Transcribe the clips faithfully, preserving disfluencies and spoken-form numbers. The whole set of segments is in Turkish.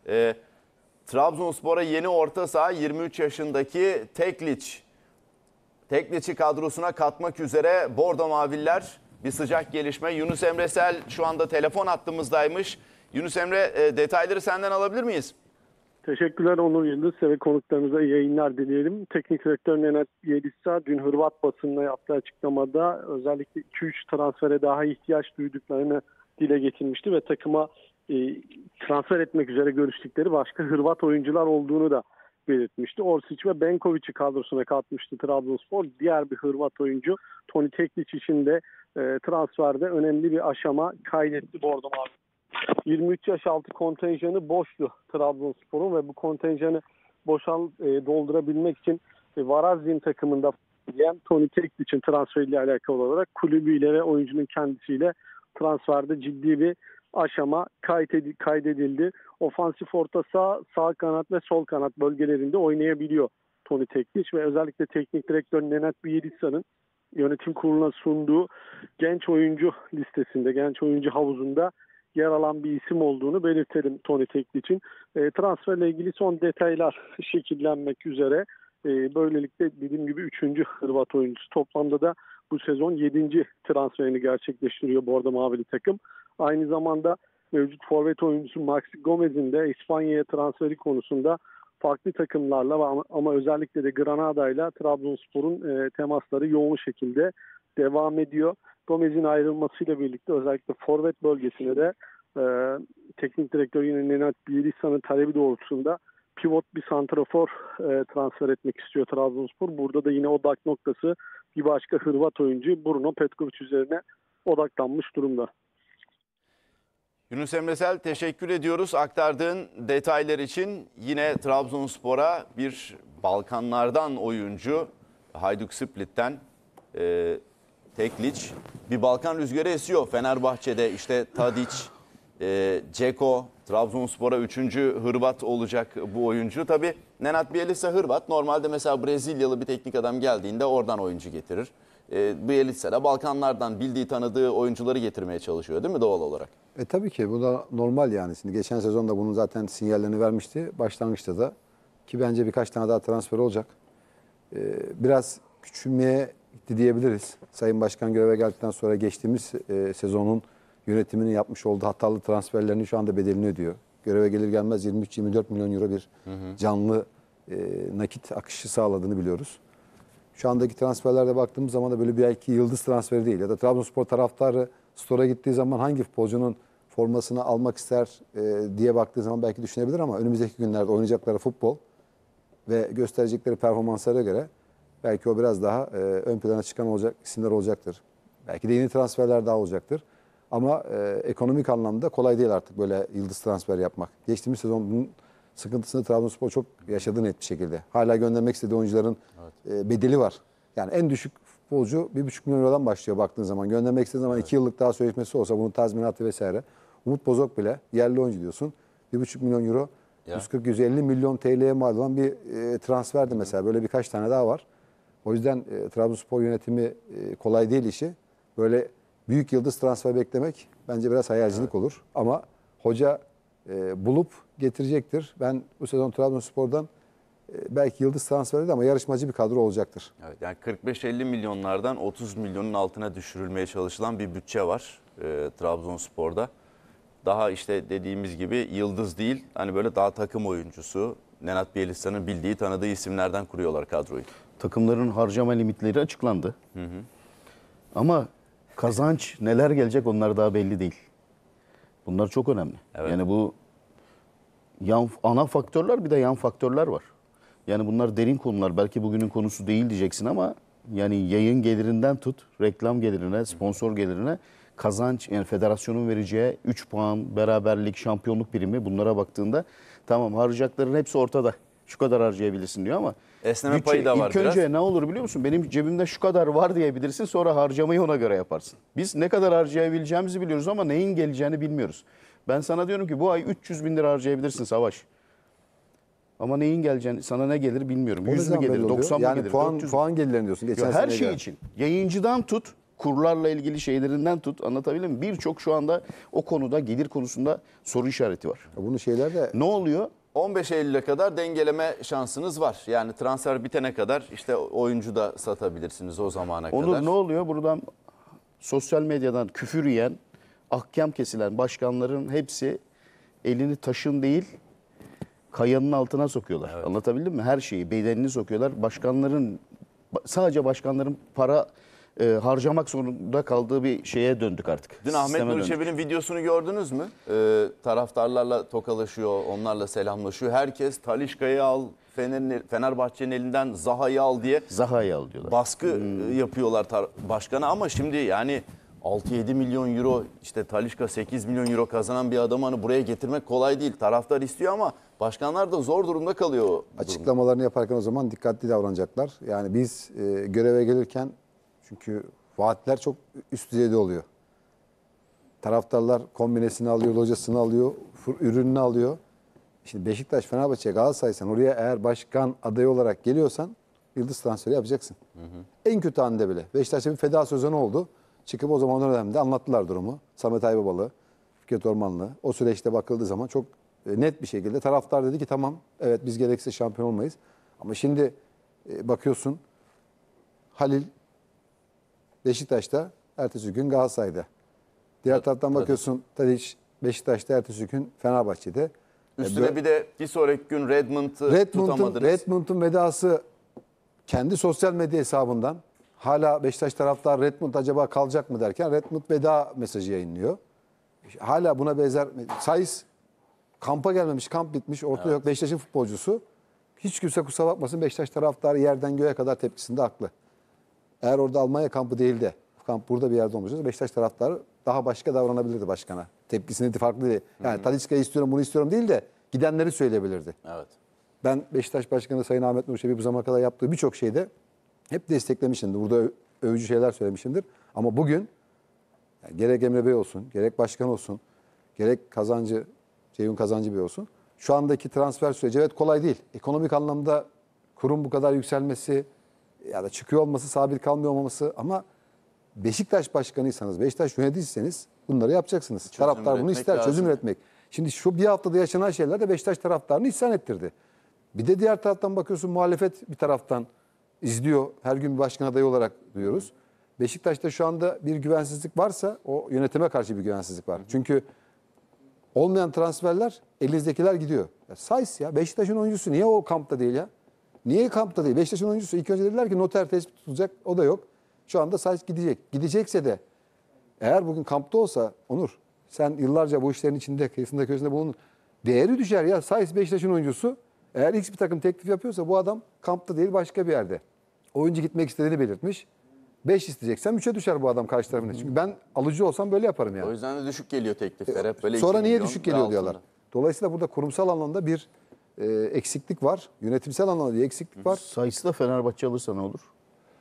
Ee, Trabzonspor'a yeni orta saha yirmi üç yaşındaki Tekliç. Tekliç'i kadrosuna katmak üzere Bordo Maviller bir sıcak gelişme. Yunus Emre Sel şu anda telefon hattımızdaymış. Yunus Emre, e, detayları senden alabilir miyiz? Teşekkürler Onur Yıldız ve konuklarınıza iyi yayınlar dileyelim. Teknik direktör Nenad Bjelica dün Hırvat basınına yaptığı açıklamada özellikle iki üç transfere daha ihtiyaç duyduklarını dile getirmişti ve takıma e, transfer etmek üzere görüştükleri başka Hırvat oyuncular olduğunu da belirtmişti. Orsic ve Benkovic'i kadrosuna katmıştı Trabzonspor. Diğer bir Hırvat oyuncu Toni Tekliç için de e, transferde önemli bir aşama kaydetti Bordo Mavi. yirmi üç yaş altı kontenjanı boştu Trabzonspor'un ve bu kontenjanı boşal e, doldurabilmek için e, Varazdin takımında diyen Toni Tekliç'in transferiyle alakalı olarak kulübüyle ve oyuncunun kendisiyle transferde ciddi bir aşama kaydedildi. Ofansif orta saha, sağ kanat ve sol kanat bölgelerinde oynayabiliyor Toni Tekliç ve özellikle teknik direktör Nenad Bjelica'nın yönetim kuruluna sunduğu genç oyuncu listesinde, genç oyuncu havuzunda yer alan bir isim olduğunu belirtelim Toni Tekliç'in. E, transferle ilgili son detaylar şekillenmek üzere. E, böylelikle dediğim gibi üçüncü Hırvat oyuncusu. Toplamda da bu sezon yedinci transferini gerçekleştiriyor Bordo Mavili takım. Aynı zamanda mevcut forvet oyuncusu Maxi Gomez'in de İspanya'ya transferi konusunda farklı takımlarla ama, ama özellikle de Granada ile Trabzonspor'un e, temasları yoğun şekilde devam ediyor. Gomez'in ayrılmasıyla birlikte özellikle forvet bölgesine de e, teknik direktör yine Nenad Bjelica'nın talebi doğrultusunda pivot bir santrafor e, transfer etmek istiyor Trabzonspor. Burada da yine odak noktası bir başka Hırvat oyuncu Bruno Petkovic üzerine odaklanmış durumda. Yunus Emre Sel, teşekkür ediyoruz aktardığın detaylar için. Yine Trabzonspor'a bir Balkanlardan oyuncu Hajduk Split'ten e, Tekliç. Bir Balkan rüzgarı esiyor Fenerbahçe'de. İşte Tadic, e, Dzeko, Trabzonspor'a üçüncü Hırvat olacak bu oyuncu. Tabii Nenad Bjelica Hırvat. Normalde mesela Brezilyalı bir teknik adam geldiğinde oradan oyuncu getirir. E, Bjelica da Balkanlardan bildiği tanıdığı oyuncuları getirmeye çalışıyor değil mi doğal olarak? E tabii ki bu da normal yani. Şimdi geçen sezon da bunun zaten sinyallerini vermişti. Başlangıçta da ki bence birkaç tane daha transfer olacak. E, biraz küçülmeye gitti diyebiliriz. Sayın Başkan göreve geldikten sonra geçtiğimiz e, sezonun yönetiminin yapmış olduğu hatalı transferlerini şu anda bedelini ödüyor. Göreve gelir gelmez yirmi üç yirmi dört milyon euro bir hı hı. canlı e, nakit akışı sağladığını biliyoruz. Şu andaki transferlerde baktığımız zaman da böyle bir belki yıldız transferi değil. Ya da Trabzonspor taraftarı store'a gittiği zaman hangi futbolcunun formasını almak ister e, diye baktığı zaman belki düşünebilir ama önümüzdeki günlerde oynayacakları futbol ve gösterecekleri performanslara göre belki o biraz daha e, ön plana çıkan olacak isimler olacaktır. Belki de yeni transferler daha olacaktır. Ama e, ekonomik anlamda kolay değil artık böyle yıldız transfer yapmak. Geçtiğimiz sezon bunun sıkıntısını Trabzonspor çok yaşadı net bir şekilde. Hala göndermek istediği oyuncuların evet. e, bedeli var. Yani en düşük futbolcu bir buçuk milyon eurodan başlıyor baktığın zaman. Göndermek istediğin zaman evet. iki yıllık daha sözleşmesi olsa bunun tazminatı vesaire. Umut Bozok bile yerli oyuncu diyorsun. bir buçuk milyon euro ya. yüz kırk yüz elli milyon T L'ye mal olan bir e, transferdi mesela. Böyle birkaç tane daha var. O yüzden e, Trabzonspor yönetimi e, kolay değil işi. Böyle büyük yıldız transfer beklemek bence biraz hayalcilik evet. olur. Ama hoca e, bulup getirecektir. Ben bu sezon Trabzonspor'dan e, belki yıldız transfer değil ama yarışmacı bir kadro olacaktır. Evet, yani kırk beş elli milyonlardan otuz milyonun altına düşürülmeye çalışılan bir bütçe var e, Trabzonspor'da. Daha işte dediğimiz gibi yıldız değil, hani böyle daha takım oyuncusu, Nenad Bjelica'nın bildiği, tanıdığı isimlerden kuruyorlar kadroyu. Takımların harcama limitleri açıklandı. Hı hı. Ama kazanç neler gelecek onlar daha belli değil. Bunlar çok önemli. Evet. Yani bu yan, ana faktörler bir de yan faktörler var. Yani bunlar derin konular. Belki bugünün konusu değil diyeceksin ama yani yayın gelirinden tut, reklam gelirine, sponsor gelirine, kazanç, yani federasyonun vereceği üç puan, beraberlik, şampiyonluk primi, bunlara baktığında tamam harcayacakların hepsi ortada. Şu kadar harcayabilirsin diyor ama esneme bütçe, payı da var ilk biraz. önce ne olur biliyor musun? Benim cebimde şu kadar var diyebilirsin, sonra harcamayı ona göre yaparsın. Biz ne kadar harcayabileceğimizi biliyoruz ama neyin geleceğini bilmiyoruz. Ben sana diyorum ki bu ay üç yüz bin lira harcayabilirsin Savaş. Ama neyin geleceğini, sana ne gelir bilmiyorum. yüz mü gelir, doksan mı yani gelir, puan, dört yüz puan gelirlerini diyorsun. Geçen her şey göre. için. Yayıncıdan tut, kurlarla ilgili şeylerinden tut, anlatabildim mi? Birçok şu anda o konuda, gelir konusunda soru işareti var. Bunu şeyler de Ne oluyor? on beş Eylül'e kadar dengeleme şansınız var. Yani transfer bitene kadar işte oyuncu da satabilirsiniz o zamana Onur kadar. ne oluyor? Buradan sosyal medyadan küfür yiyen, ahkam kesilen başkanların hepsi elini taşın değil, kayanın altına sokuyorlar. Evet. Anlatabildim mi? Her şeyi, bedenini sokuyorlar. Başkanların, sadece başkanların para e, harcamak zorunda kaldığı bir şeye döndük artık. Dün Ahmet Sisteme Nur döndük. Çebi'nin videosunu gördünüz mü? Ee, taraftarlarla tokalaşıyor, onlarla selamlaşıyor. Herkes Talisca'yı al, Fener'in- Fenerbahçe'nin elinden Zaha'yı al diye Zaha'yı al diyorlar. baskı e, yapıyorlar tar- başkana. Ama şimdi yani altı yedi milyon euro, işte Talisca sekiz milyon euro kazanan bir adamı hani buraya getirmek kolay değil. Taraftar istiyor ama başkanlar da zor durumda kalıyor o durumda. açıklamalarını yaparken o zaman dikkatli davranacaklar. Yani biz e, göreve gelirken, çünkü vaatler çok üst düzeyde oluyor. Taraftarlar kombinesini alıyor, locasını alıyor, fır- ürününü alıyor. Şimdi Beşiktaş, Fenerbahçe, Galatasaray, sen oraya eğer başkan adayı olarak geliyorsan yıldız transferi yapacaksın. En kötü halinde bile. Beşiktaş'ta bir feda sezonu oldu. Çıkıp o zaman o dönemde anlattılar durumu. Samet Aybabalı, Fikret Ormanlı. O süreçte bakıldığı zaman çok e, net bir şekilde taraftar dedi ki tamam, evet biz gerekirse şampiyon olmayız. Ama şimdi e, bakıyorsun Halil Beşiktaş'ta, ertesi gün Galatasaray'da. Diğer taraftan bakıyorsun Tadiç Beşiktaş'ta, ertesi gün Fenerbahçe'de. Üstüne E, bir de bir sonraki gün Redmond'u Redmond'un tutamadınız. Redmond'un vedası kendi sosyal medya hesabından, hala Beşiktaş taraftar Redmond acaba kalacak mı derken Redmond veda mesajı yayınlıyor. Hala buna benzer Saiz kampa gelmemiş, kamp bitmiş, ortada yok. Beşiktaş'ın futbolcusu. Hiç kimse kusura bakmasın, Beşiktaş taraftarı yerden göğe kadar tepkisinde haklı. Eğer orada Almanya kampı değil de kamp burada bir yerde olmayacak, Beşiktaş taraftarı daha başka davranabilirdi başkana. Tepkisini farklı değil. Yani Talisca'yı istiyorum, bunu istiyorum değil de gidenleri söyleyebilirdi. Evet. Ben Beşiktaş Başkanı Sayın Ahmet Nur Çebi bu zamana kadar yaptığı birçok şeyde hep desteklemişimdir. Burada ö- övücü şeyler söylemişimdir. Ama bugün yani gerek Emre Bey olsun, gerek başkan olsun, gerek Kazancı, Ceyhun Kazancı Bey olsun. Şu andaki transfer süreci evet kolay değil. Ekonomik anlamda kurum bu kadar yükselmesi ya da çıkıyor olması, sabit kalmıyor olmaması, ama Beşiktaş başkanıysanız, Beşiktaş yöneticiyseniz bunları yapacaksınız. Taraftar bunu üretmek ister, çözüm lazım. üretmek. Şimdi şu bir haftada yaşanan şeyler de Beşiktaş taraftarını isyan ettirdi. Bir de diğer taraftan bakıyorsun, muhalefet bir taraftan izliyor. Her gün bir başkan adayı olarak duyuyoruz. Beşiktaş'ta şu anda bir güvensizlik varsa o yönetime karşı bir güvensizlik var. Çünkü olmayan transferler, elinizdekiler gidiyor. Ya Saiz ya, Beşiktaş'ın oyuncusu niye o kampta değil ya? Niye kampta değil? Beşiktaş'ın oyuncusu ilk önce dediler ki noter tespit tutulacak, o da yok. Şu anda Saiz gidecek. Gidecekse de eğer bugün kampta olsa Onur, sen yıllarca bu işlerin içinde, kıyısında köşesinde bulundun. Değeri düşer ya. Saiz Beşiktaş'ın oyuncusu. Eğer X bir takım teklif yapıyorsa bu adam kampta değil başka bir yerde. Oyuncu gitmek istediğini belirtmiş. beş isteyeceksen üçe düşer bu adam karşı tarafına. Çünkü ben alıcı olsam böyle yaparım yani. O yüzden de düşük geliyor teklifler. Hep böyle Sonra iki niye milyon düşük ve geliyor altında. diyorlar. Dolayısıyla burada kurumsal anlamda bir e, eksiklik var. Yönetimsel anlamda bir eksiklik var. Sayısı da Fenerbahçe alırsa ne olur?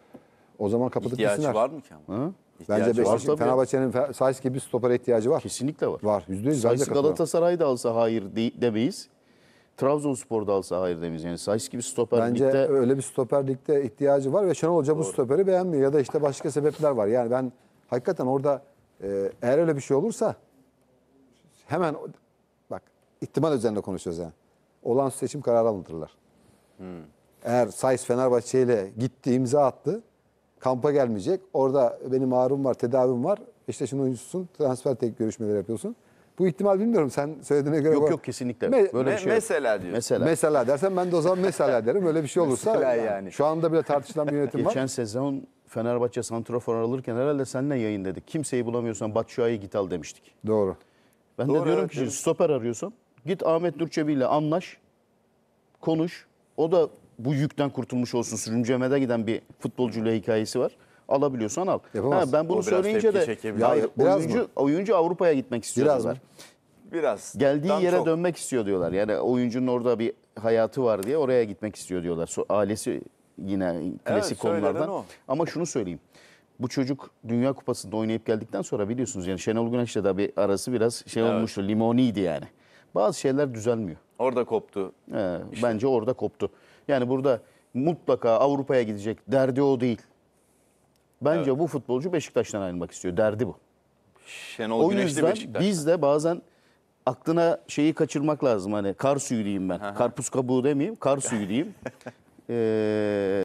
O zaman kapatıp İhtiyacı gitsinler. var mı ki ama? Hı? İhtiyacı Bence var. Beşiktaş, tabii. Fenerbahçe'nin Fe- Saiz gibi bir stopere ihtiyacı var. Kesinlikle var. Var. Yüzde yüz. Sayısı bence katılıyorum. Galatasaray da alsa hayır de- demeyiz. Trabzonspor da alsa hayır demeyiz. Yani Sayıs gibi stoper Bence ligde öyle bir stoper ligde ihtiyacı var ve Şenol Hoca bu stoperi beğenmiyor ya da işte başka sebepler var. Yani ben hakikaten orada e, eğer öyle bir şey olursa hemen bak, ihtimal üzerinde konuşuyoruz yani. Olağanüstü seçim kararı alındırırlar. Eğer Saiz Fenerbahçe ile gitti, imza attı, kampa gelmeyecek. Orada benim ağrım var, tedavim var. Beşiktaş'ın oyuncususun, transfer tek görüşmeleri yapıyorsun. Bu ihtimal bilmiyorum, sen söylediğine göre. yok bu- yok kesinlikle. Me- Böyle bir Me- şey yok. mesela diyor. Mesela. Mesela dersen ben de o zaman mesela derim. Öyle bir şey olursa Mesela yani. yani. Şu anda bile tartışılan bir yönetim var. Geçen sezon Fenerbahçe santrafor alırken herhalde seninle yayın dedik. Kimseyi bulamıyorsan Batshuayi'yi git al demiştik. Doğru. Ben Doğru, de diyorum evet, ki şimdi evet. stoper arıyorsan git Ahmet Nur Çebi ile anlaş, konuş. O da bu yükten kurtulmuş olsun. Sürüncemede giden bir futbolcuyla hikayesi var. Alabiliyorsan al. Yapamaz. Ha, ben O bunu biraz söyleyince tepki de çekebilir. ya, Ya, biraz oyuncu, mı? oyuncu Avrupa'ya gitmek istiyor Biraz diyorlar. mı? Biraz. Geldiği Tam yere çok. dönmek istiyor diyorlar. Yani oyuncunun orada bir hayatı var diye oraya gitmek istiyor diyorlar. So- ailesi yine klasik söylenen konulardan. o. Ama şunu söyleyeyim. Bu çocuk Dünya Kupası'nda oynayıp geldikten sonra biliyorsunuz yani Şenol Güneş'le de bir arası biraz şey Evet. olmuştu. Limoniydi yani. Bazı şeyler düzelmiyor. Orada koptu. He, Bence orada koptu. Yani burada mutlaka Avrupa'ya gidecek. Derdi o değil. Bence bu futbolcu Beşiktaş'tan ayrılmak istiyor. Derdi bu. Şenol O Güneş de yüzden Beşiktaş. biz de bazen aklına şeyi kaçırmak lazım. Hani kar suyu diyeyim ben. Karpuz kabuğu demeyeyim, kar suyu diyeyim. Ee,